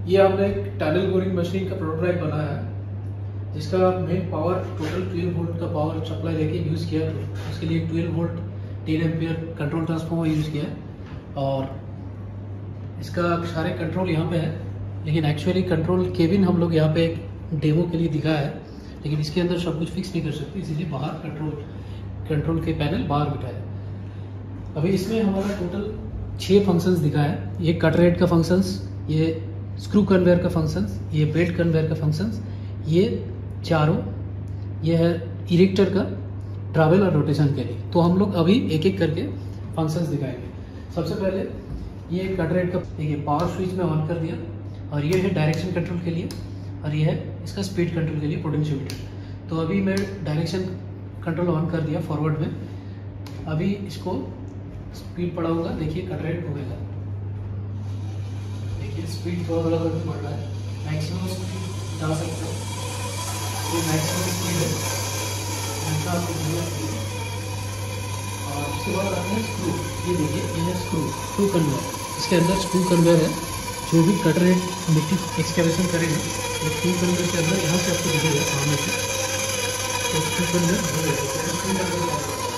ये हमने एक टनल बोरिंग मशीन का प्रोटोटाइप बनाया है, जिसका मेन पावर टोटल 12 वोल्ट का पावर सप्लाई लेके यूज़ किया है। उसके लिए 12 volt 10 ampere control transformer use किया है और इसका सारे कंट्रोल यहाँ पे है। लेकिन एक्चुअली कंट्रोल केबिन हम लोग यहाँ पे एक डेमो के लिए दिखाया है, लेकिन इसके अंदर सब कुछ फिक्स नहीं कर सकते, इसीलिए बाहर कंट्रोल के पैनल बाहर बिठाया। अभी इसमें हमारा टोटल 6 फंक्शंस दिखा है। ये कट रेट का फंक्शंस, ये स्क्रू कन्वेयर का फंक्शंस, ये बेल्ट कन्वेयर का फंक्शंस, ये चारों, ये है इरेक्टर का ट्रैवल और रोटेशन के लिए। तो हम लोग अभी एक एक करके फंक्शंस दिखाएंगे। सबसे पहले ये कट रेट का, देखिए पावर स्विच में ऑन कर दिया, और ये है डायरेक्शन कंट्रोल के लिए, और ये है इसका स्पीड कंट्रोल के लिए पोटेंशियोमीटर। तो अभी मैं डायरेक्शन कंट्रोल ऑन कर दिया फॉरवर्ड में। अभी इसको स्पीड बढ़ाऊंगा, देखिए कट रेट होगा, देखिए स्पीड थोड़ा थोड़ा करके बढ़ रहा है। मैक्सिमम स्पीड जा सकते हो, ये मैक्सिमम स्पीड है, ऐसा आपको मिलेगा स्पीड। और उसके बाद आते हैं स्क्रू, ये देखिए ये है स्क्रू कन्वेयर। इसके अंदर स्क्रू कन्वेयर है, जो भी कट रेट मिट्टी एक्सकेवेशन करेंगे तो स्क्रू कन्वेयर के अंदर यहाँ से आपको दिखेगा सामने से, तो स्क्रू कन्वेयर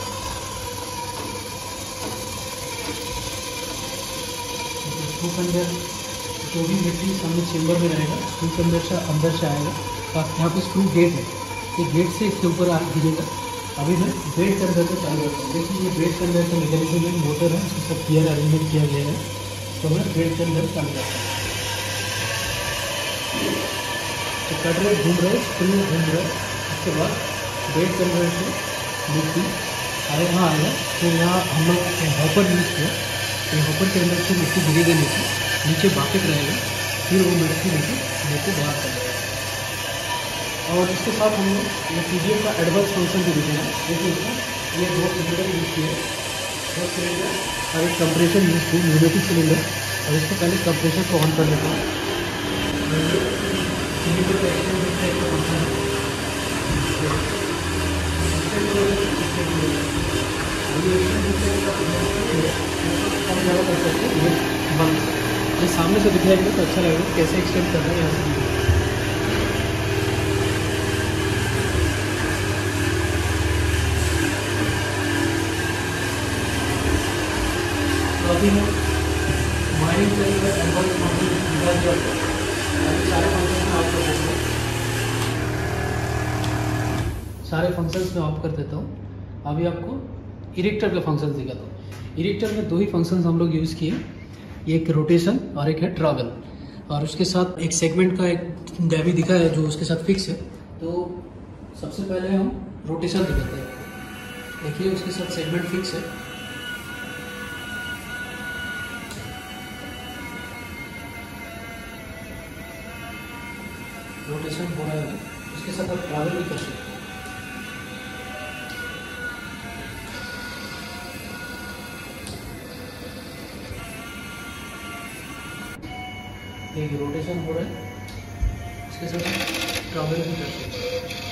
स्क्रू कन्वेयर जो भी मिट्टी सामने चेंबर में रहेगा, स्क्रू कन्वेयर से अंदर से आएगा। यहाँ पे स्क्रू गेट है, ये गेट से इसके ऊपर आ गिरेगा। अभी मैं बेल्ट कन्वेयर को चालू करता हूँ। देखिए ये बेल्ट कन्वेयर का मैकेनिज्म में मोटर है, इसको सब गियर अरेंजमेंट किया गया है। तो मैं बेल्ट कन्वेयर चालू करता हूँ। तो कट रेट घूम रहा है, स्क्रू घूम रहा है। उसके बाद बेल्ट कन्वेयर से मिट्टी यहाँ आएगा। तो यहाँ हम लोग हॉपर यूज़ किया, तो हॉपर के अंदर से मिट्टी गिरेगी, नीचे बाकेट रहेगा, फिर वो मिट्टी लेके बाहर करेगा। और इसके साथ हम लोग ये पीडीएफ का एडवांस फंक्शन भी दिखेगा। देखिए इसमें ये 2 सिलेंडर यूज़ किए हैं, 2 सिलेंडर और एक कंप्रेसर यूज़ किया, न्यूमेटिक सिलेंडर। और इसको पहले कंप्रेसर को ऑन कर देते हैं। सिलेंडर का एक्सटेंशन का फंक्शन है, कम ज़्यादा कर सकते हैं। बंद ये सामने से दिखाएंगे तो अच्छा लगेगा कैसे एक्सटेंड करना है यहाँ से। तो अभी मैं वायरिंग करेंगे, एडवांस फंक्शन दिखा दिया। अभी सारे फंक्शन में ऑफ कर देता हूँ, सारे फंक्शंस में ऑफ कर देता हूँ। अभी आपको इरेक्टर का फंक्शन दिखाता हूँ। इरेक्टर में 2 ही फंक्शंस हम लोग यूज़ किए, एक रोटेशन और एक है ट्रैवल। और उसके साथ एक सेगमेंट का एक डैबी दिखा है जो उसके साथ फिक्स है। तो सबसे पहले हम रोटेशन दिखाते हैं। देखिए उसके साथ सेगमेंट फिक्स है। रोटेशन हो रहा है, उसके साथ आप ट्रैवल भी कर सकते हैं। एक रोटेशन हो रहा है, इसके साथ ट्रैवल भी कर सकते हैं।